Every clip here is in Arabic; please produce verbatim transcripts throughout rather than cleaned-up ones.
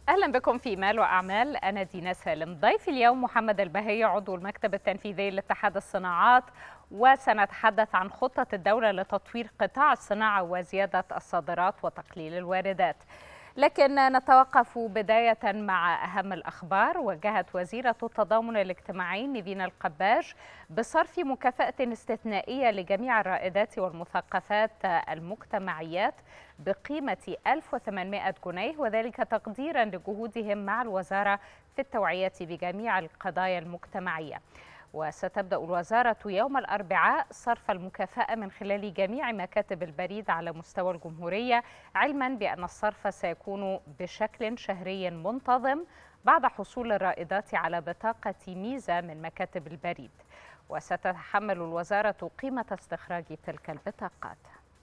أهلا بكم في مال وأعمال. أنا دينا سالم. ضيفي اليوم محمد البهي، عضو المكتب التنفيذي لاتحاد الصناعات، وسنتحدث عن خطة الدولة لتطوير قطاع الصناعة وزيادة الصادرات وتقليل الواردات. لكن نتوقف بداية مع أهم الأخبار. وجهت وزيرة التضامن الاجتماعي نيفين القباج بصرف مكافأة استثنائية لجميع الرائدات والمثقفات المجتمعيات بقيمة ألف وثمانمائة جنيه، وذلك تقديرا لجهودهم مع الوزارة في التوعية بجميع القضايا المجتمعية. وستبدأ الوزارة يوم الأربعاء صرف المكافأة من خلال جميع مكاتب البريد على مستوى الجمهورية، علما بأن الصرف سيكون بشكل شهري منتظم بعد حصول الرائدات على بطاقة ميزة من مكاتب البريد. وستتحمل الوزارة قيمة استخراج تلك البطاقات.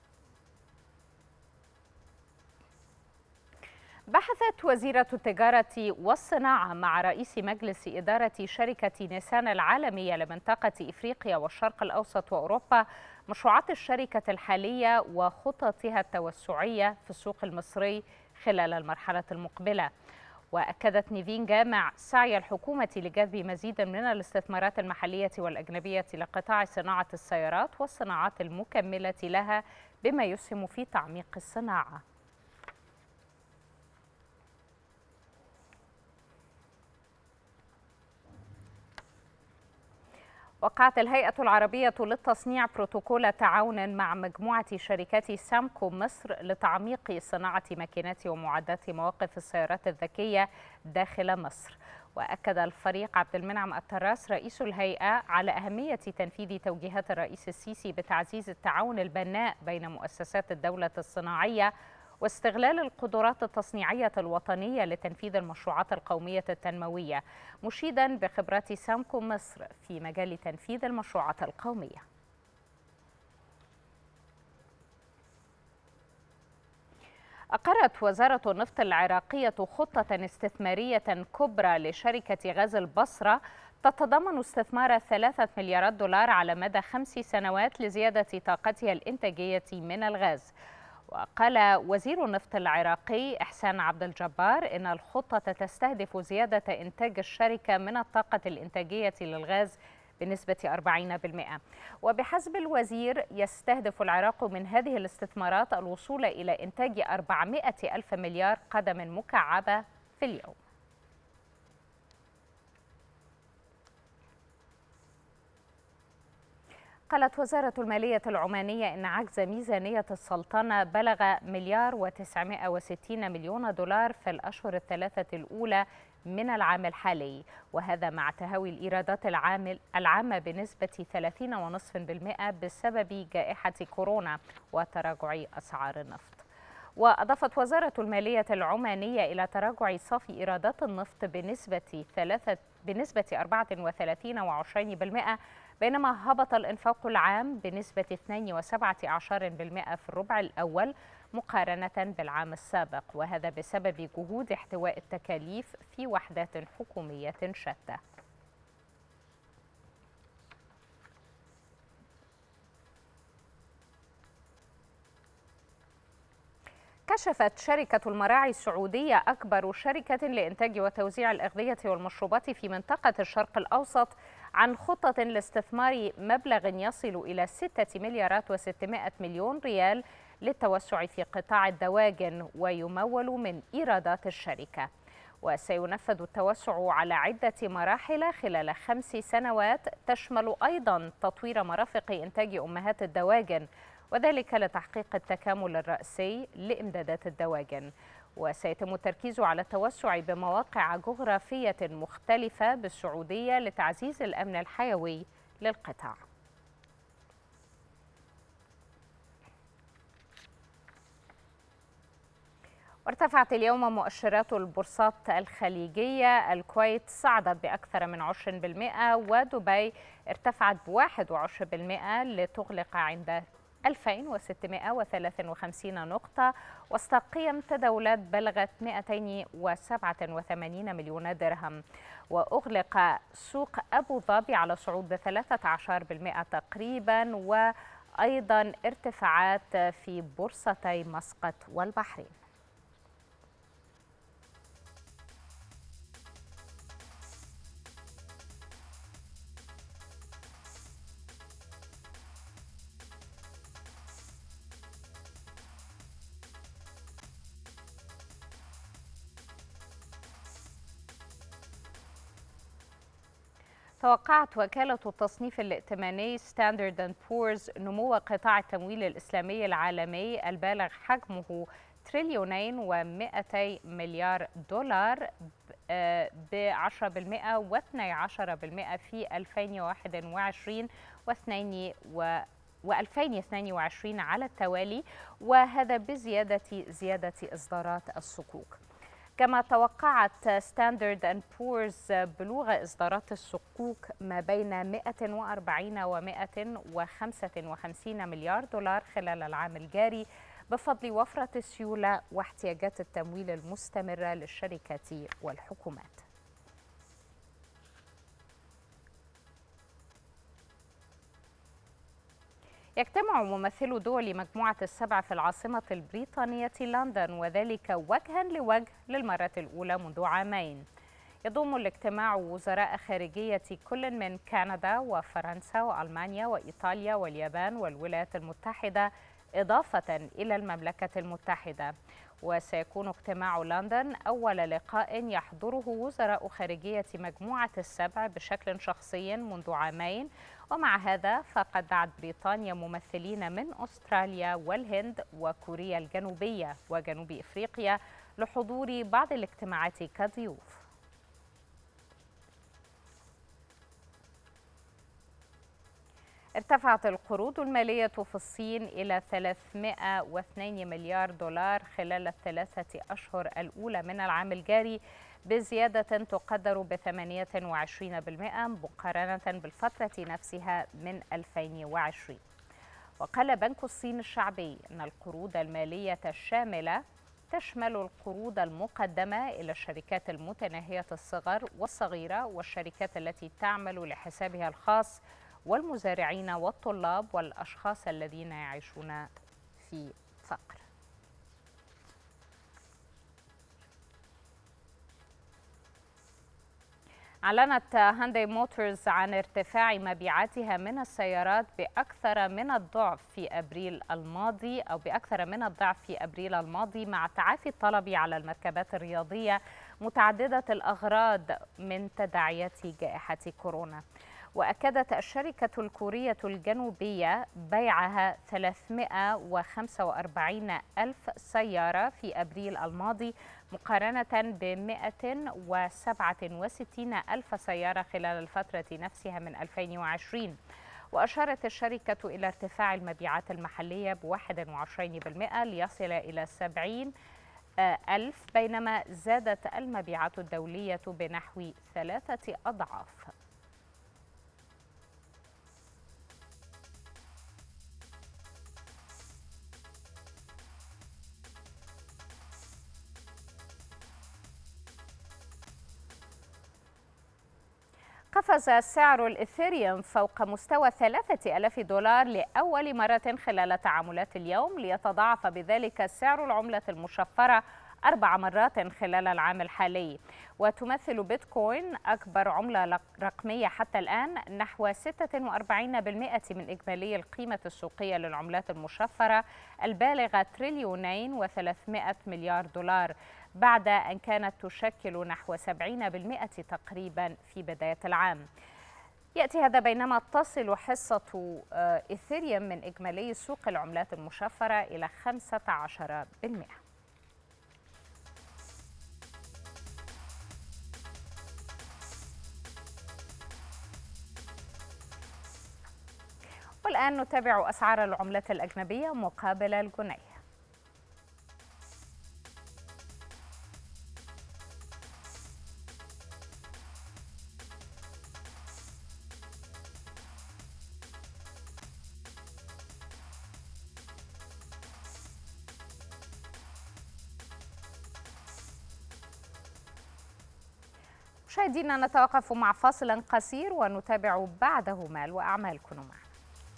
بحثت وزيرة التجارة والصناعة مع رئيس مجلس إدارة شركة نيسان العالمية لمنطقة إفريقيا والشرق الأوسط وأوروبا مشروعات الشركة الحالية وخططها التوسعية في السوق المصري خلال المرحلة المقبلة. وأكدت نيفين جامع سعي الحكومة لجذب مزيد من الاستثمارات المحلية والأجنبية لقطاع صناعة السيارات والصناعات المكملة لها، بما يسهم في تعميق الصناعة. وقعت الهيئة العربية للتصنيع بروتوكول تعاون مع مجموعة شركات سامكو مصر لتعميق صناعة ماكينات ومعدات مواقف السيارات الذكية داخل مصر. وأكد الفريق عبد المنعم الطراس رئيس الهيئة على أهمية تنفيذ توجيهات الرئيس السيسي بتعزيز التعاون البناء بين مؤسسات الدولة الصناعية واستغلال القدرات التصنيعية الوطنية لتنفيذ المشروعات القومية التنموية، مشيدا بخبرات سامكو مصر في مجال تنفيذ المشروعات القومية. أقرت وزارة النفط العراقية خطة استثمارية كبرى لشركة غاز البصرة تتضمن استثمار ثلاثة مليارات دولار على مدى خمس سنوات لزيادة طاقتها الإنتاجية من الغاز. وقال وزير النفط العراقي إحسان عبد الجبار إن الخطة تستهدف زيادة إنتاج الشركة من الطاقة الإنتاجية للغاز بنسبة أربعين بالمئة. وبحسب الوزير يستهدف العراق من هذه الاستثمارات الوصول إلى إنتاج أربعمائة ألف مليار قدم مكعبة في اليوم. قالت وزارة المالية العمانية إن عجز ميزانية السلطنة بلغ مليار وتسعمائة وستين مليون دولار في الأشهر الثلاثة الأولى من العام الحالي، وهذا مع تهاوي الإيرادات العام العامة بنسبة ثلاثين فاصلة خمسة بالمئة بسبب جائحة كورونا وتراجع أسعار النفط. وأضافت وزارة المالية العمانية إلى تراجع صافي إيرادات النفط بنسبة ثلاثة بنسبة أربعة وثلاثين فاصلة عشرين بالمئة، بينما هبط الإنفاق العام بنسبة اثنين فاصلة سبعة عشر بالمئة في الربع الأول مقارنة بالعام السابق، وهذا بسبب جهود احتواء التكاليف في وحدات حكومية شتى. كشفت شركة المراعي السعودية أكبر شركة لإنتاج وتوزيع الأغذية والمشروبات في منطقة الشرق الأوسط عن خطة لاستثمار مبلغ يصل إلى ستة مليارات وستمائة مليون ريال للتوسع في قطاع الدواجن، ويمول من إيرادات الشركة. وسينفذ التوسع على عدة مراحل خلال خمس سنوات تشمل أيضا تطوير مرافق إنتاج أمهات الدواجن، وذلك لتحقيق التكامل الرأسي لإمدادات الدواجن. وسيتم التركيز على التوسع بمواقع جغرافية مختلفة بالسعودية لتعزيز الأمن الحيوي للقطاع. وارتفعت اليوم مؤشرات البورصات الخليجية. الكويت صعدت بأكثر من عشرة بالمئة، ودبي ارتفعت بواحد وعشرين بالمئة لتغلق عند ألفين وستمائة وثلاثة وخمسين نقطة، وسط قيم تداولات بلغت مئتين وسبعة وثمانين مليون درهم. وأغلق سوق أبو ظبي على صعود بثلاثة عشر بالمئة تقريبا، وأيضا ارتفاعات في بورصتي مسقط والبحرين. توقعت وكالة التصنيف الائتماني ستاندرد أند بورز نمو قطاع التمويل الإسلامي العالمي البالغ حجمه تريليونين ومئتي مليار دولار بعشرة بالمئة واثني عشر بالمئة في ألفين وواحد وعشرين واثنين و وألفين واثنين وعشرين على التوالي، وهذا بزيادة زيادة إصدارات الصكوك. كما توقعت ستاندرد أند بورز بلوغ إصدارات الصكوك ما بين مئة وأربعين ومئة وخمسة وخمسين مليار دولار خلال العام الجاري بفضل وفرة السيولة واحتياجات التمويل المستمرة للشركات والحكومات. يجتمع ممثلو دول مجموعة السبع في العاصمة البريطانية لندن، وذلك وجها لوجه للمرة الأولى منذ عامين. يضم الاجتماع وزراء خارجية كل من كندا وفرنسا وألمانيا وإيطاليا واليابان والولايات المتحدة إضافة إلى المملكة المتحدة. وسيكون اجتماع لندن أول لقاء يحضره وزراء خارجية مجموعة السبع بشكل شخصي منذ عامين، ومع هذا فقد دعت بريطانيا ممثلين من أستراليا والهند وكوريا الجنوبية وجنوب إفريقيا لحضور بعض الاجتماعات كضيوف. ارتفعت القروض المالية في الصين إلى ثلاثمئة واثنين مليار دولار خلال الثلاثة أشهر الأولى من العام الجاري بزيادة تقدر بثمانية وعشرين بالمئة مقارنة بالفترة نفسها من ألفين وعشرين. وقال بنك الصين الشعبي أن القروض المالية الشاملة تشمل القروض المقدمة إلى الشركات المتناهية الصغر والصغيرة والشركات التي تعمل لحسابها الخاص والمزارعين والطلاب والأشخاص الذين يعيشون في فقر. أعلنت هانداي موتورز عن ارتفاع مبيعاتها من السيارات بأكثر من الضعف في أبريل الماضي أو بأكثر من الضعف في أبريل الماضي مع تعافي الطلب على المركبات الرياضية متعددة الأغراض من تداعيات جائحة كورونا. وأكدت الشركة الكورية الجنوبية بيعها ثلاثمئة وخمسة وأربعين ألف سيارة في أبريل الماضي مقارنة ب مئة وسبعة وستين ألف سيارة خلال الفترة نفسها من ألفين وعشرين. وأشارت الشركة إلى ارتفاع المبيعات المحلية بواحد وعشرين بالمئة ليصل إلى سبعين ألف، بينما زادت المبيعات الدولية بنحو ثلاثة أضعاف. قفز سعر الإثيريوم فوق مستوى ثلاثة آلاف دولار لأول مرة خلال تعاملات اليوم، ليتضاعف بذلك سعر العملة المشفرة أربع مرات خلال العام الحالي. وتمثل بيتكوين أكبر عملة رقمية حتى الآن نحو ستة وأربعين بالمئة من إجمالي القيمة السوقية للعملات المشفرة البالغة تريليونين وثلاثمئة مليار دولار، بعد أن كانت تشكل نحو سبعين بالمئة تقريبا في بداية العام. يأتي هذا بينما تصل حصة إثيريوم من إجمالي سوق العملات المشفرة إلى خمسة عشر بالمئة. والآن نتابع أسعار العملات الأجنبية مقابل الجنيه. مشاهدينا نتوقف مع فاصل قصير ونتابع بعده مال وأعمال. كونوا معنا.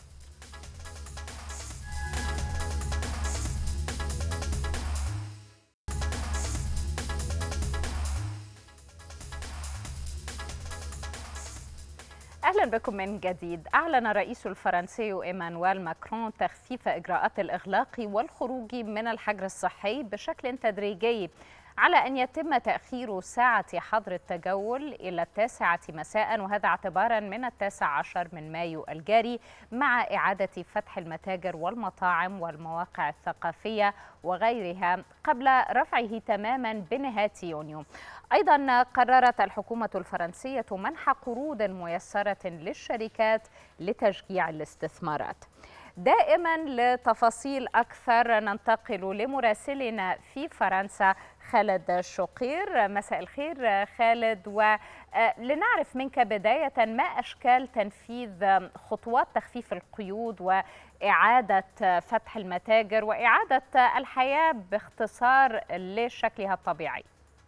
أهلا بكم من جديد. أعلن الرئيس الفرنسي إيمانويل ماكرون تخفيف إجراءات الإغلاق والخروج من الحجر الصحي بشكل تدريجي على أن يتم تأخير ساعة حظر التجول إلى التاسعة مساء، وهذا اعتبارا من التاسع عشر من مايو الجاري، مع إعادة فتح المتاجر والمطاعم والمواقع الثقافية وغيرها قبل رفعه تماما بنهاية يونيو. أيضا قررت الحكومة الفرنسية منح قروض ميسرة للشركات لتشجيع الاستثمارات. دائما لتفاصيل أكثر ننتقل لمراسلنا في فرنسا خالد شقير. مساء الخير خالد، ولنعرف منك بداية ما أشكال تنفيذ خطوات تخفيف القيود وإعادة فتح المتاجر وإعادة الحياة باختصار لشكلها الطبيعي.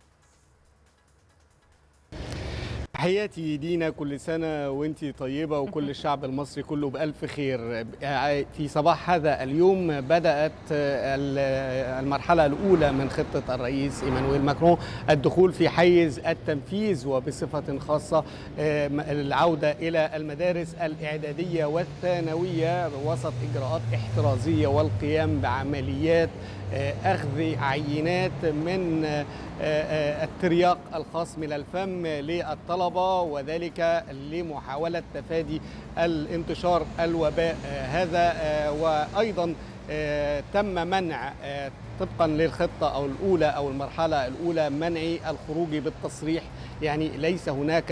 تحياتي دينا، كل سنة وانتي طيبة وكل الشعب المصري كله بألف خير. في صباح هذا اليوم بدأت المرحلة الأولى من خطة الرئيس إيمانويل ماكرون الدخول في حيز التنفيذ، وبصفة خاصة العودة إلى المدارس الإعدادية والثانوية وسط إجراءات احترازية والقيام بعمليات أخذ عينات من الترياق الخاص من الفم للطلبة، وذلك لمحاولة تفادي الانتشار الوباء هذا. وأيضا تم منع طبقا للخطة أو الأولى أو المرحلة الأولى منع الخروج بالتصريح، يعني ليس هناك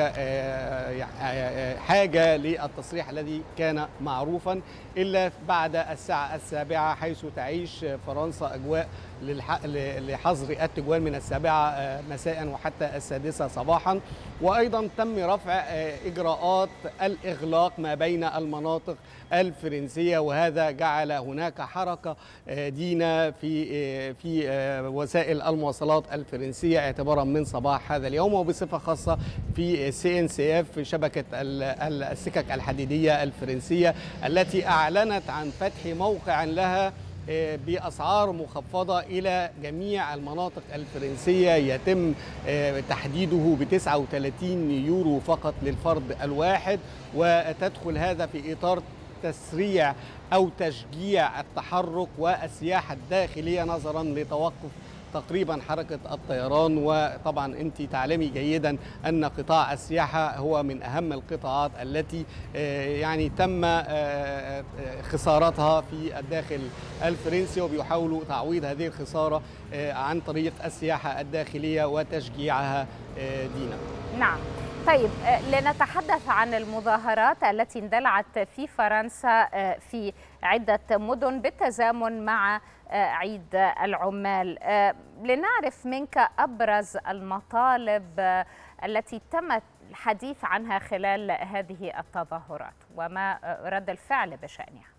حاجة للتصريح الذي كان معروفا إلا بعد الساعة السابعة، حيث تعيش فرنسا أجواء لحظر التجوال من السابعة مساء وحتى السادسة صباحا. وأيضا تم رفع إجراءات الإغلاق ما بين المناطق الفرنسية، وهذا جعل هناك حركة دينا في في وسائل المواصلات الفرنسية اعتبارا من صباح هذا اليوم، وبصفة خاصة في سي إن سي إف شبكة السكك الحديدية الفرنسية التي أعلنت عن فتح موقع لها بأسعار مخفضة إلى جميع المناطق الفرنسية، يتم تحديده ب تسعة وثلاثين يورو فقط للفرد الواحد، وتدخل هذا في إطار تسريع أو تشجيع التحرك والسياحة الداخلية نظرا لتوقف تقريبا حركة الطيران. وطبعا أنت تعلمي جيدا أن قطاع السياحة هو من أهم القطاعات التي يعني تم خسارتها في الداخل الفرنسي، وبيحاولوا تعويض هذه الخسارة عن طريق السياحة الداخلية وتشجيعها دينا. نعم. طيب، لنتحدث عن المظاهرات التي اندلعت في فرنسا في عدة مدن بالتزامن مع عيد العمال. لنعرف منك أبرز المطالب التي تم الحديث عنها خلال هذه التظاهرات وما رد الفعل بشأنها.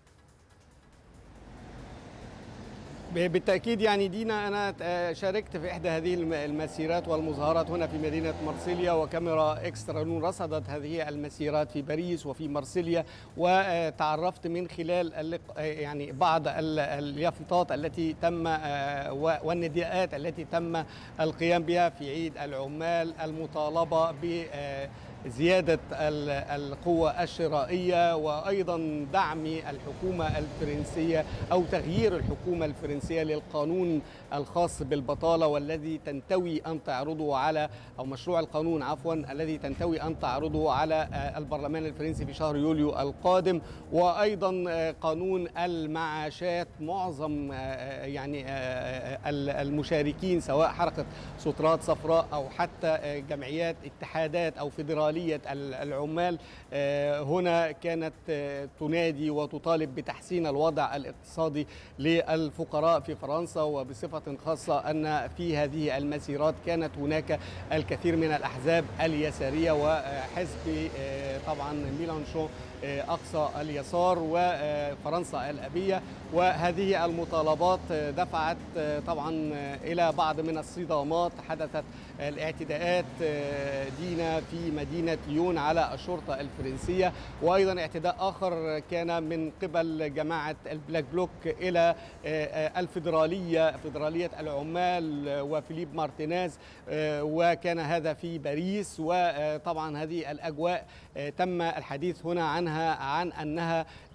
بالتأكيد يعني دينا، أنا شاركت في إحدى هذه المسيرات والمظاهرات هنا في مدينة مرسيليا، وكاميرا إكسترا نون رصدت هذه المسيرات في باريس وفي مرسيليا، وتعرفت من خلال يعني بعض اليافطات التي تم والنداءات التي تم القيام بها في عيد العمال المطالبة ب زيادة القوة الشرائية، وأيضا دعم الحكومة الفرنسية أو تغيير الحكومة الفرنسية للقانون الخاص بالبطالة، والذي تنتوي أن تعرضه على أو مشروع القانون عفوا الذي تنتوي أن تعرضه على البرلمان الفرنسي في شهر يوليو القادم. وأيضا قانون المعاشات، معظم يعني المشاركين سواء حركة سترات صفراء أو حتى جمعيات اتحادات أو فيدرالية العمال هنا كانت تنادي وتطالب بتحسين الوضع الاقتصادي للفقراء في فرنسا. وبصفة خاصة أن في هذه المسيرات كانت هناك الكثير من الأحزاب اليسارية وحزب طبعا ميلانشون أقصى اليسار وفرنسا الأبية، وهذه المطالبات دفعت طبعا إلى بعض من الصدامات. حدثت الاعتداءات دينا في مدينة ليون على الشرطة الفرنسية، وأيضا اعتداء آخر كان من قبل جماعة البلاك بلوك إلى الفيدرالية فيدرالية العمال وفيليب مارتينيز، وكان هذا في باريس. وطبعا هذه الأجواء تم الحديث هنا عنها عن أنها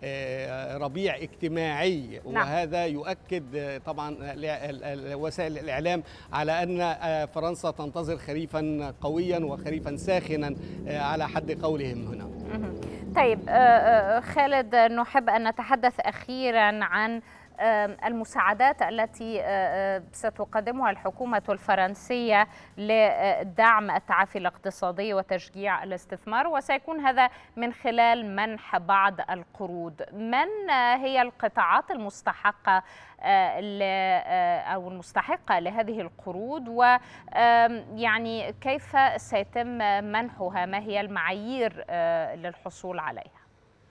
ربيع اجتماعي. نعم. وهذا يؤكد طبعا وسائل الإعلام على أن فرنسا تنتظر خريفا قويا وخريفا ساخنا على حد قولهم هنا. طيب خالد، نحب أن نتحدث أخيرا عن المساعدات التي ستقدمها الحكومة الفرنسية لدعم التعافي الاقتصادي وتشجيع الاستثمار، وسيكون هذا من خلال منح بعض القروض. من هي القطاعات المستحقة أو المستحقة لهذه القروض، ويعني كيف سيتم منحها؟ ما هي المعايير للحصول عليها؟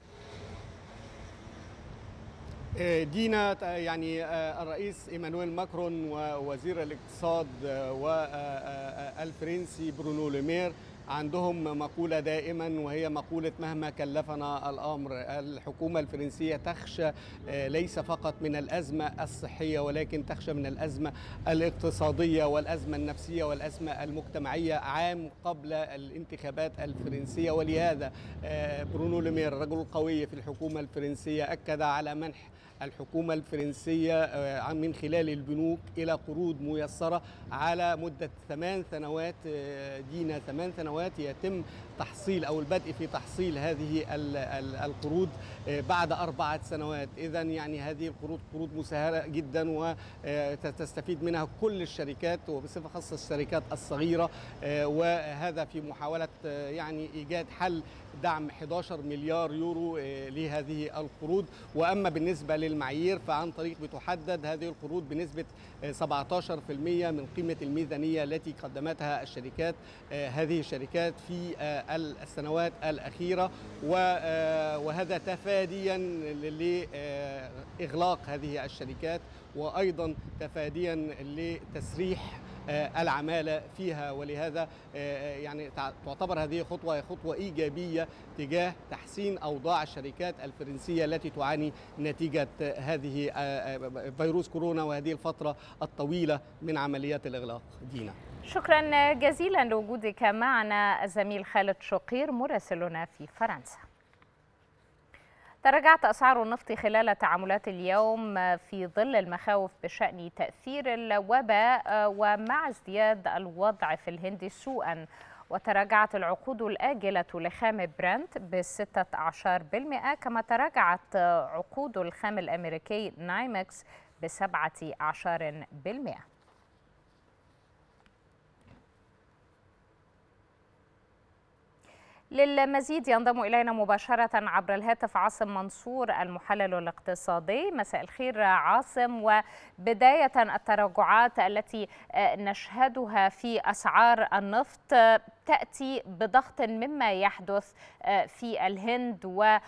دينا، يعني الرئيس إيمانويل ماكرون ووزير الاقتصاد والفرنسي برونو لومير عندهم مقولة دائما، وهي مقولة مهما كلفنا الأمر. الحكومة الفرنسية تخشى ليس فقط من الأزمة الصحية، ولكن تخشى من الأزمة الاقتصادية والأزمة النفسية والأزمة المجتمعية عام قبل الانتخابات الفرنسية. ولهذا برونو لومير رجل قوي في الحكومة الفرنسية أكد على منح الحكومة الفرنسية من خلال البنوك إلى قروض ميسرة على مدة ثمان سنوات. دينا ثمان سنوات يتم تحصيل أو البدء في تحصيل هذه القروض بعد أربعة سنوات. إذن يعني هذه القروض قروض مسهلة جدا وتستفيد منها كل الشركات وبصفة خاصة الشركات الصغيرة، وهذا في محاولة يعني إيجاد حل دعم أحد عشر مليار يورو لهذه القروض. وأما بالنسبة للمعايير فعن طريق بتحدد هذه القروض بنسبة سبعة عشر بالمئة من قيمة الميزانية التي قدمتها الشركات هذه الشركات في السنوات الأخيرة، وهذا تفاديا لإغلاق هذه الشركات وأيضا تفاديا لتسريح العمالة فيها. ولهذا يعني تعتبر هذه خطوة خطوة إيجابية تجاه تحسين أوضاع الشركات الفرنسية التي تعاني نتيجة هذه فيروس كورونا وهذه الفترة الطويلة من عمليات الإغلاق. دينا، شكرا جزيلا لوجودك معنا الزميل خالد شقير مراسلنا في فرنسا. تراجعت أسعار النفط خلال تعاملات اليوم في ظل المخاوف بشأن تأثير الوباء ومع ازدياد الوضع في الهند سوءا، وتراجعت العقود الآجلة لخام برنت بستة عشر بالمئة، كما تراجعت عقود الخام الأمريكي نايمكس بسبعة عشر بالمئة. للمزيد ينضم إلينا مباشرة عبر الهاتف عاصم منصور المحلل الاقتصادي. مساء الخير عاصم، وبداية التراجعات التي نشهدها في أسعار النفط تأتي بضغط مما يحدث في الهند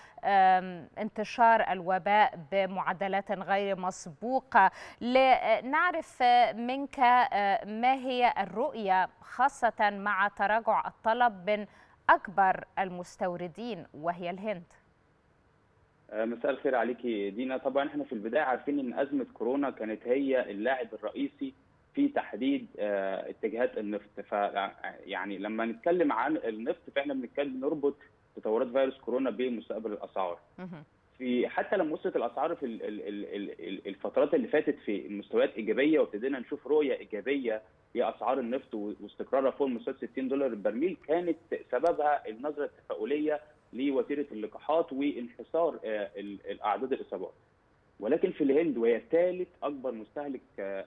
وانتشار الوباء بمعدلات غير مسبوقة. لنعرف منك ما هي الرؤية خاصة مع تراجع الطلب من أكبر المستوردين وهي الهند؟ مساء الخير عليكي دينا. طبعا احنا في البداية عارفين ان أزمة كورونا كانت هي اللاعب الرئيسي في تحديد اتجاهات النفط. ف يعني لما نتكلم عن النفط فاحنا بنتكلم نربط تطورات فيروس كورونا بمستقبل الأسعار. في حتى لما وصلت الأسعار في الفترات اللي فاتت في مستويات إيجابية وابتدينا نشوف رؤية إيجابية لأسعار النفط واستقرارها فوق مستوى ستين دولار البرميل، كانت سببها النظرة التفاؤلية لوتيرة اللقاحات وانحسار الأعداد الإصابات. ولكن في الهند وهي ثالث أكبر مستهلك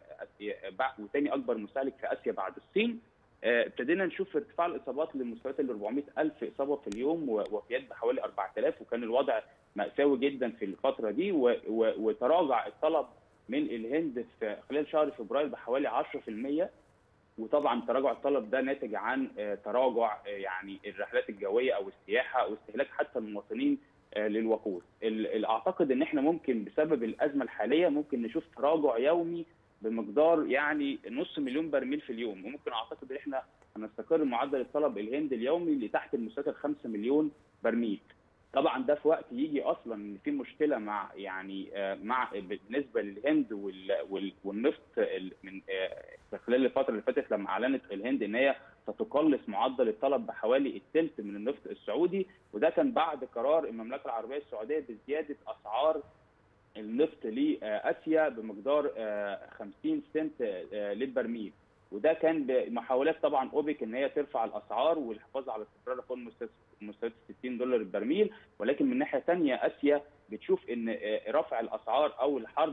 وثاني أكبر مستهلك في آسيا بعد الصين، ابتدينا نشوف ارتفاع الإصابات لمستويات ال أربعمئة ألف إصابة في اليوم ووفيات بحوالي أربعة آلاف، وكان الوضع مأساوي جدا في الفترة دي. وتراجع الطلب من الهند في خلال شهر فبراير بحوالي عشرة بالمئة. وطبعا تراجع الطلب ده ناتج عن تراجع يعني الرحلات الجويه او السياحه او استهلاك حتى المواطنين للوقود. اعتقد ان احنا ممكن بسبب الازمه الحاليه ممكن نشوف تراجع يومي بمقدار يعني نص مليون برميل في اليوم، وممكن اعتقد ان احنا هنستقر معدل الطلب الهند اليومي لتحت المستوى خمسة مليون برميل. طبعا ده في وقت يجي اصلا ان في مشكله مع يعني مع بالنسبه للهند والنفط من خلال الفتره اللي فاتت لما اعلنت الهند ان هي ستقلص معدل الطلب بحوالي الثلث من النفط السعودي، وده كان بعد قرار المملكه العربيه السعوديه بزياده اسعار النفط لاسيا بمقدار خمسين سنت للبرميل، وده كان بمحاولات طبعا اوبك ان هي ترفع الاسعار والحفاظ على استقرار فوق مستويات ستين دولار البرميل، ولكن من ناحيه ثانيه اسيا بتشوف ان رفع الاسعار او الحرب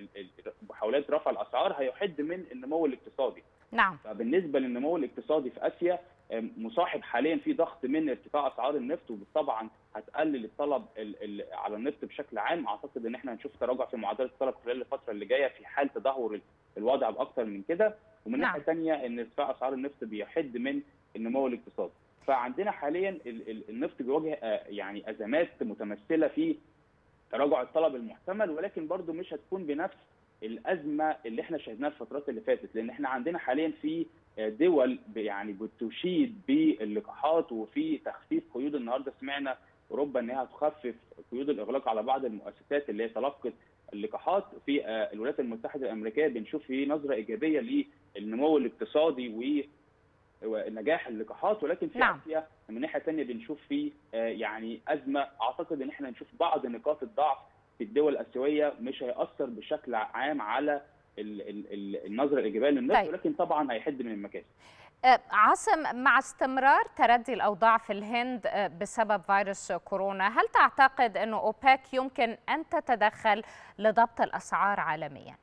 محاولات رفع الاسعار هيحد من النمو الاقتصادي. نعم. فبالنسبه للنمو الاقتصادي في اسيا مصاحب حاليا في ضغط من ارتفاع اسعار النفط، وطبعا هتقلل الطلب على النفط بشكل عام. اعتقد ان احنا هنشوف تراجع في معدل الطلب خلال الفتره اللي جايه في حال تدهور الوضع باكثر من كده، ومن ناحيه نعم. ثانيه ان ارتفاع اسعار النفط بيحد من النمو الاقتصادي. فعندنا حاليا النفط بيواجه يعني ازمات متمثله في تراجع الطلب المحتمل، ولكن برضه مش هتكون بنفس الازمه اللي احنا شهدناها الفترات اللي فاتت، لان احنا عندنا حاليا في دول يعني بتشيد باللقاحات وفي تخفيف قيود. النهارده سمعنا اوروبا انها تخفف قيود الاغلاق على بعض المؤسسات اللي هي تلقت اللقاحات. في الولايات المتحده الامريكيه بنشوف في نظره ايجابيه للنمو الاقتصادي ونجاح اللقاحات، ولكن في نعم. اسيا من ناحيه ثانيه بنشوف في يعني ازمه. اعتقد ان احنا نشوف بعض نقاط الضعف في الدول الاسيويه مش هيأثر بشكل عام على النظره الايجابيه للنفط، طيب. ولكن طبعا هيحد من المكاسب. عاصم، مع استمرار تردي الاوضاع في الهند بسبب فيروس كورونا، هل تعتقد انه اوبك يمكن ان تتدخل لضبط الاسعار عالميا؟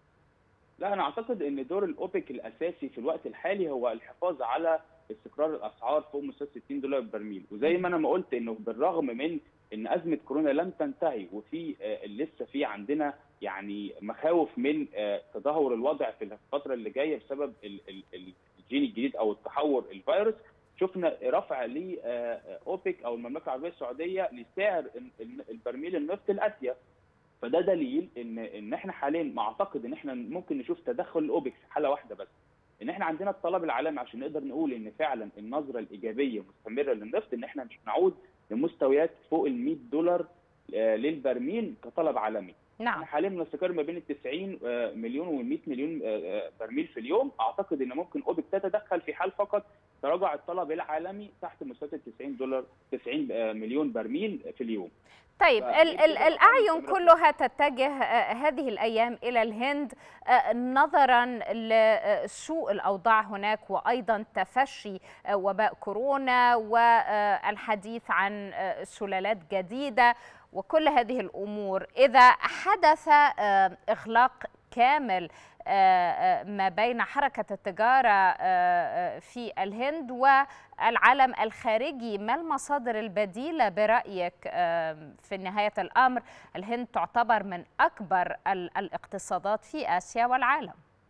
لا، انا اعتقد ان دور الاوبك الاساسي في الوقت الحالي هو الحفاظ على استقرار الاسعار فوق مستوى ستين دولار بالبرميل، وزي ما انا ما قلت انه بالرغم من ان ازمه كورونا لم تنتهي وفي لسه في عندنا يعني مخاوف من تدهور الوضع في الفتره اللي جايه بسبب الجين الجديد او التحور الفيروس، شفنا رفع لاوبك او المملكه العربيه السعوديه لسعر البرميل النفط لاسيا. فده دليل ان ان احنا حاليا ما اعتقد ان احنا ممكن نشوف تدخل الاوبك في حاله واحده بس، ان احنا عندنا الطلب العالمي عشان نقدر نقول ان فعلا النظره الايجابيه مستمره للنفط، ان احنا مش نعود لمستويات فوق ال مئة دولار للبرميل كطلب عالمي. نعم. احنا حاليا بنستقر ما بين ال تسعين مليون وال مئة مليون برميل في اليوم. اعتقد ان ممكن اوبك تتدخل في حال فقط تراجع الطلب العالمي تحت مستوى تسعين دولار تسعين مليون برميل في اليوم. طيب ال ال الأعين كلها تتجه هذه الأيام إلى الهند نظرا لسوء الأوضاع هناك، وأيضا تفشي وباء كورونا والحديث عن سلالات جديدة وكل هذه الأمور. إذا حدث إغلاق كامل ما بين حركة التجارة في الهند والعالم الخارجي، ما المصادر البديلة برأيك؟ في نهاية الأمر الهند تعتبر من أكبر الاقتصادات في آسيا والعالم.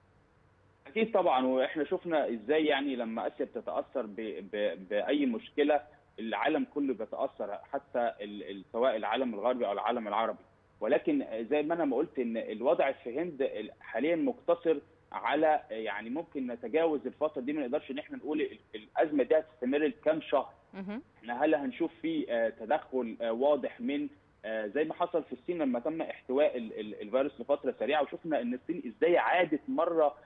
أكيد طبعا، وإحنا شفنا إزاي يعني لما آسيا بتتأثر بأي مشكلة العالم كله بيتأثر، حتى سواء العالم الغربي أو العالم العربي. ولكن زي ما انا ما قلت ان الوضع في هند حاليا مقتصر على يعني ممكن نتجاوز الفتره دي، ما نقدرش ان احنا نقول الازمه دي هتستمر لكام شهر. احنا هل هنشوف في تدخل واضح من زي ما حصل في الصين لما تم احتواء الفيروس لفتره سريعه، وشفنا ان الصين ازاي عادت مره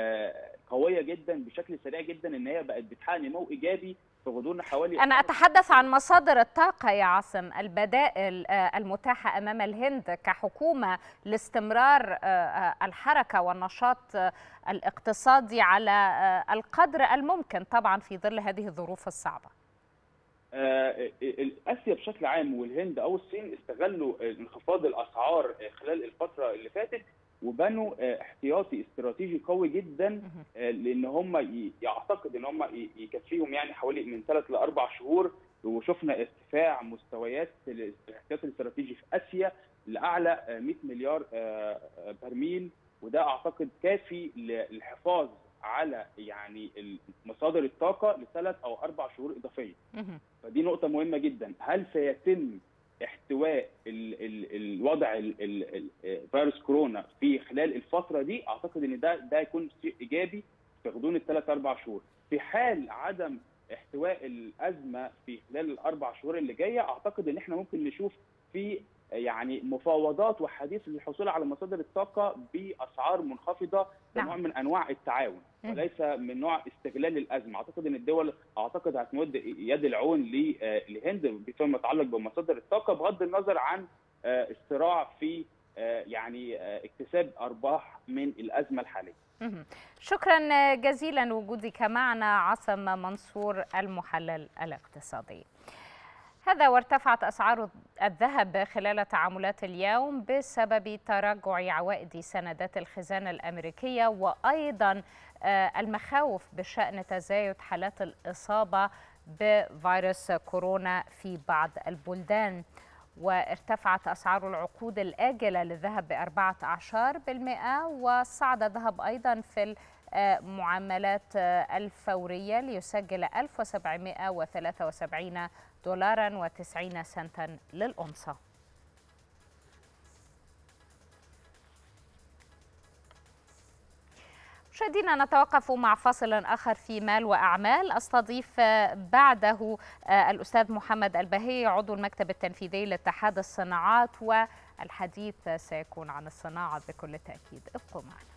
قويه جدا بشكل سريع جدا، ان هي بقت بتحقق نمو ايجابي في غضون حوالي. أنا أتحدث عن مصادر الطاقة يا عاصم، البدائل المتاحة أمام الهند كحكومة لاستمرار الحركة والنشاط الاقتصادي على القدر الممكن طبعا في ظل هذه الظروف الصعبة. آسيا بشكل عام والهند أو الصين استغلوا انخفاض الأسعار خلال الفترة اللي فاتت وبنوا احتياطي استراتيجي قوي جدا، لان هم يعتقد ان هم يكفيهم يعني حوالي من ثلاث لاربع شهور. وشفنا ارتفاع مستويات الاحتياطي الاستراتيجي في اسيا لاعلى مئة مليار برميل، وده اعتقد كافي للحفاظ على يعني مصادر الطاقه لثلاث او اربع شهور اضافيه. فدي نقطه مهمه جدا. هل سيتم احتواء ال ال الوضع فيروس كورونا في خلال الفتره دي؟ اعتقد ان ده ده يكون شيء ايجابي في غضون الثلاث اربع شهور. في حال عدم احتواء الازمه في خلال الاربع شهور اللي جايه، اعتقد ان احنا ممكن نشوف في يعني مفاوضات وحديث للحصول على مصادر الطاقه باسعار منخفضه كنوع من انواع التعاون وليس من نوع استغلال الازمه. اعتقد ان الدول اعتقد هتمد يد العون للهند فيما يتعلق بمصادر الطاقه بغض النظر عن الصراع في يعني اكتساب ارباح من الازمه الحاليه. شكرا جزيلا وجودك معنا عاصم منصور المحلل الاقتصادي. هذا وارتفعت أسعار الذهب خلال تعاملات اليوم بسبب تراجع عوائد سندات الخزانة الأمريكية وأيضا المخاوف بشأن تزايد حالات الإصابة بفيروس كورونا في بعض البلدان. وارتفعت أسعار العقود الآجلة للذهب بأربعة عشر بالمئة وصعد الذهب أيضا في المعاملات الفورية ليسجل ألف وسبعمئة وثلاثة وسبعين دولارا وتسعين سنتا للأونصة. مشاهدينا نتوقف مع فاصل آخر في مال وأعمال. أستضيف بعده الأستاذ محمد البهي عضو المكتب التنفيذي لاتحاد الصناعات والحديث سيكون عن الصناعة بكل تأكيد. ابقوا معنا.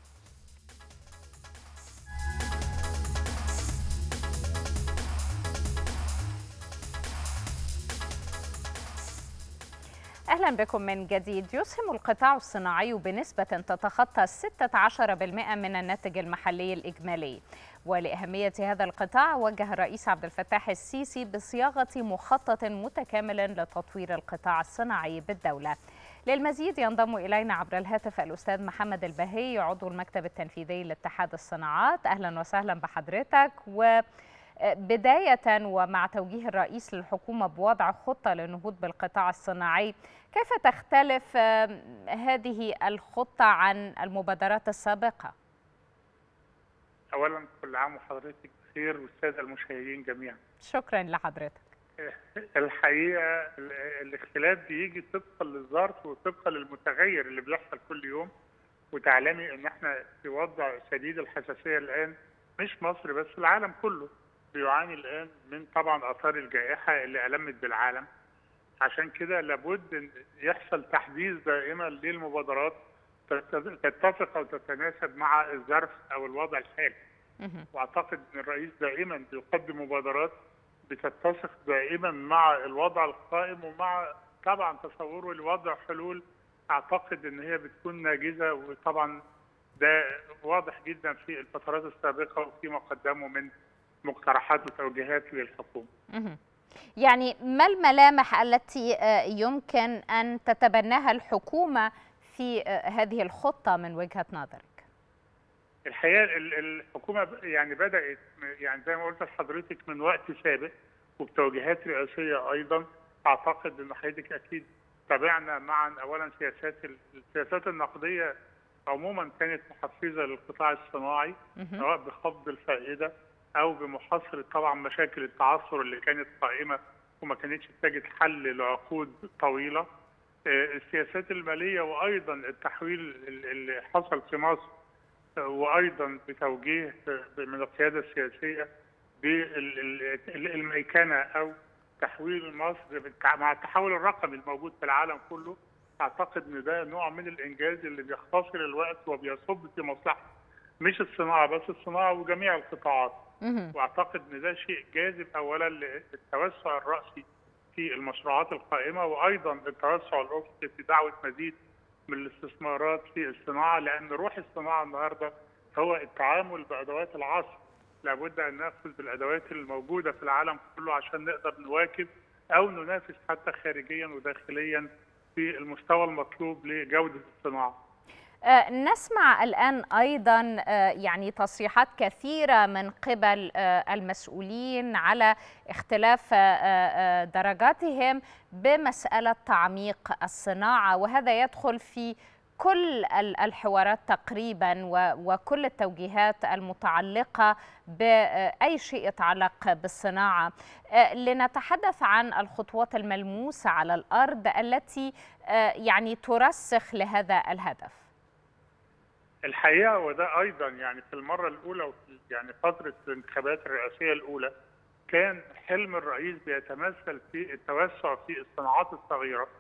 أهلا بكم من جديد. يسهم القطاع الصناعي بنسبة تتخطى ستة عشر بالمئة من الناتج المحلي الإجمالي، ولأهمية هذا القطاع وجه الرئيس عبد الفتاح السيسي بصياغة مخطط متكامل لتطوير القطاع الصناعي بالدولة. للمزيد ينضم إلينا عبر الهاتف الأستاذ محمد البهي عضو المكتب التنفيذي لاتحاد الصناعات. أهلا وسهلا بحضرتك. و بداية ومع توجيه الرئيس للحكومة بوضع خطة للنهوض بالقطاع الصناعي، كيف تختلف هذه الخطة عن المبادرات السابقة؟ أولا كل عام وحضرتك بخير والسادة المشاهدين جميعا. شكرا لحضرتك. الحقيقة الاختلاف بيجي طبقا للظرف وطبقا للمتغير اللي بيحصل كل يوم، وتعلمي ان احنا في وضع شديد الحساسية الآن، مش مصر بس العالم كله بيعاني الآن من طبعا آثار الجائحة اللي ألمت بالعالم. عشان كده لابد ان يحصل تحديث دائما للمبادرات تتفق أو تتناسب مع الظرف أو الوضع الحالي. واعتقد ان الرئيس دائما بيقدم مبادرات بتتسق دائما مع الوضع القائم ومع طبعا تصوره لوضع حلول اعتقد ان هي بتكون ناجزه، وطبعا ده واضح جدا في الفترات السابقه وفيما قدمه من مقترحات وتوجيهات للحكومه. يعني ما الملامح التي يمكن ان تتبناها الحكومه في هذه الخطه من وجهه نظرك؟ الحقيقه الحكومه يعني بدات يعني زي ما قلت لحضرتك من وقت سابق وبتوجيهات رئاسيه ايضا. اعتقد ان حضرتك اكيد تابعنا معا اولا سياسات السياسات النقديه عموما كانت محفزه للقطاع الصناعي سواء بخفض الفائده او بمحاصره طبعا مشاكل التعثر اللي كانت قائمه وما كانتش تجد حل لعقود طويله. السياسات الماليه وايضا التحويل اللي حصل في مصر وايضا بتوجيه من القياده السياسيه بالميكنه او تحويل مصر مع التحول الرقمي الموجود في العالم كله. اعتقد ان ده نوع من الانجاز اللي بيختصر الوقت وبيصب في مصلحه مش الصناعه بس، الصناعه وجميع القطاعات. واعتقد ان ده شيء جاذب اولا للتوسع الراسي في المشروعات القائمه وايضا التوسع الافقي في دعوه مزيد من الاستثمارات في الصناعه، لان روح الصناعه النهارده هو التعامل بادوات العصر. لابد ان ناخذ بالادوات الموجوده في العالم كله عشان نقدر نواكب او ننافس حتى خارجيا وداخليا في المستوى المطلوب لجوده الصناعه. نسمع الآن أيضا يعني تصريحات كثيرة من قبل المسؤولين على اختلاف درجاتهم بمسألة تعميق الصناعة، وهذا يدخل في كل الحوارات تقريبا وكل التوجيهات المتعلقة بأي شيء يتعلق بالصناعة. لنتحدث عن الخطوات الملموسة على الأرض التي يعني ترسخ لهذا الهدف. الحقيقه وده ايضا يعني في المره الاولى وفي يعني فتره الانتخابات الرئاسيه الاولى كان حلم الرئيس بيتمثل في التوسع في الصناعات الصغيره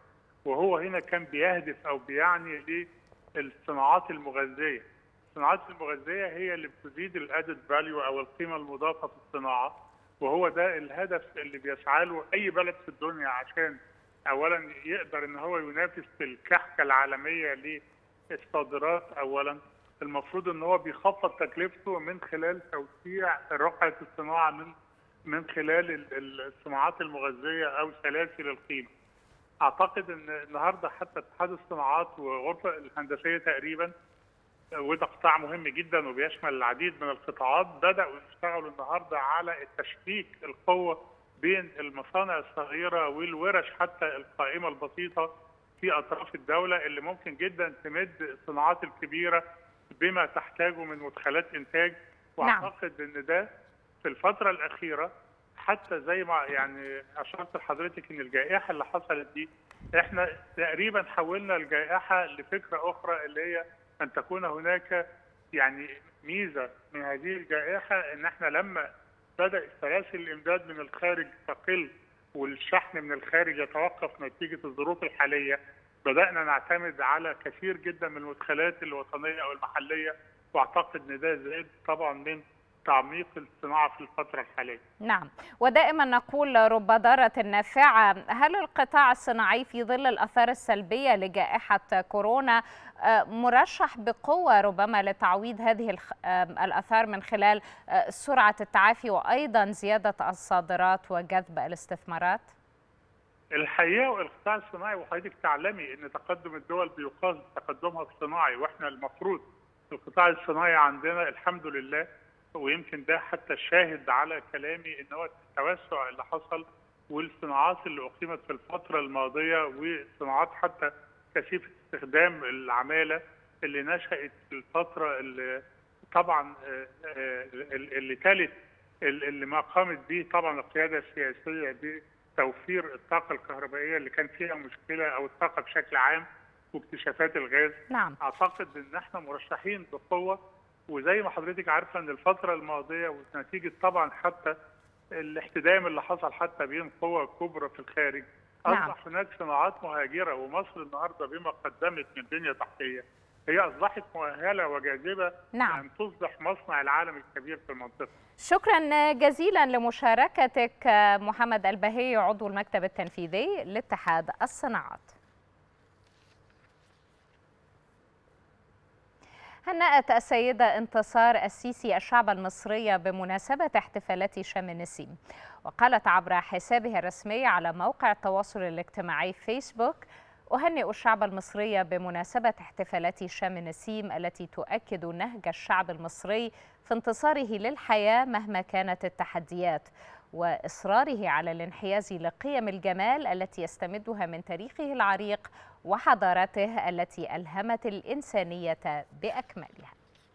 وهو هنا كان بيهدف أو بيعني للصناعات المغذية. الصناعات المغذية هي اللي بتزيد الأدد فاليو أو القيمة المضافة في الصناعة، وهو ده الهدف اللي بيسعى له أي بلد في الدنيا عشان أولا يقدر إن هو ينافس في الكحكة العالمية للصادرات. أولا المفروض إن هو بيخفض تكلفته من خلال توسيع رقعة الصناعة من من خلال الصناعات المغذية أو سلاسل القيمة. أعتقد إن النهارده حتى اتحاد الصناعات وغرفة الهندسية تقريبا، وده قطاع مهم جدا وبيشمل العديد من القطاعات، بدأوا يشتغلوا النهارده على التشبيك القوة بين المصانع الصغيرة والورش حتى القائمة البسيطة في أطراف الدولة اللي ممكن جدا تمد الصناعات الكبيرة بما تحتاجه من مدخلات إنتاج. وأعتقد نعم. إن ده في الفترة الأخيرة حتى زي ما يعني أشرت لحضرتك إن الجائحة اللي حصلت دي إحنا تقريبا حولنا الجائحة لفكرة أخرى، اللي هي أن تكون هناك يعني ميزة من هذه الجائحة إن إحنا لما بدأ سلاسل الإمداد من الخارج تقل والشحن من الخارج يتوقف نتيجة الظروف الحالية، بدأنا نعتمد على كثير جدا من المدخلات الوطنية أو المحلية، وأعتقد إن ده زاد طبعا من تعميق الصناعة في الفترة الحالية. نعم، ودائما نقول رب ضارة نافعة. هل القطاع الصناعي في ظل الآثار السلبية لجائحة كورونا مرشح بقوة ربما لتعويض هذه الآثار من خلال سرعة التعافي وأيضا زيادة الصادرات وجذب الاستثمارات؟ الحقيقة القطاع الصناعي وحضرتك تعلمي أن تقدم الدول بيقاس تقدمها الصناعي، وإحنا المفروض القطاع الصناعي عندنا الحمد لله، ويمكن ده حتى شاهد على كلامي ان هو التوسع اللي حصل والصناعات اللي اقيمت في الفتره الماضيه وصناعات حتى كثيفه استخدام العماله اللي نشات في الفتره اللي طبعا اللي تلت اللي ما قامت به طبعا القياده السياسيه بتوفير الطاقه الكهربائيه اللي كان فيها مشكله او الطاقه بشكل عام واكتشافات الغاز. نعم. اعتقد ان احنا مرشحين بقوه، وزي ما حضرتك عارفه ان الفتره الماضيه ونتيجه طبعا حتى الاحتدام اللي حصل حتى بين قوى كبرى في الخارج اصبح نعم. هناك صناعات مهاجره، ومصر النهارده بما قدمت من بنيه تحتيه هي اصبحت مؤهله وجاذبه نعم. ان تصبح مصنع العالم الكبير في المنطقه. شكرا جزيلا لمشاركتك محمد البهي عضو المكتب التنفيذي لاتحاد الصناعات. هنأت السيدة انتصار السيسي الشعب المصري بمناسبة احتفالات شم النسيم، وقالت عبر حسابها الرسمي على موقع التواصل الاجتماعي فيسبوك: أهنئ الشعب المصري بمناسبة احتفالات شم النسيم التي تؤكد نهج الشعب المصري في انتصاره للحياة مهما كانت التحديات، وإصراره على الانحياز لقيم الجمال التي يستمدها من تاريخه العريق وحضارته التي ألهمت الإنسانية بأكملها.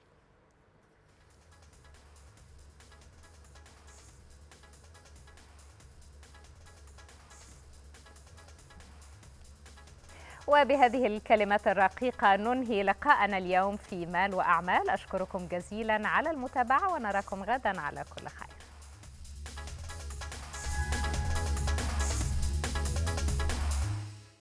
وبهذه الكلمات الرقيقة ننهي لقاءنا اليوم في مال وأعمال. أشكركم جزيلا على المتابعة ونراكم غدا على كل خير.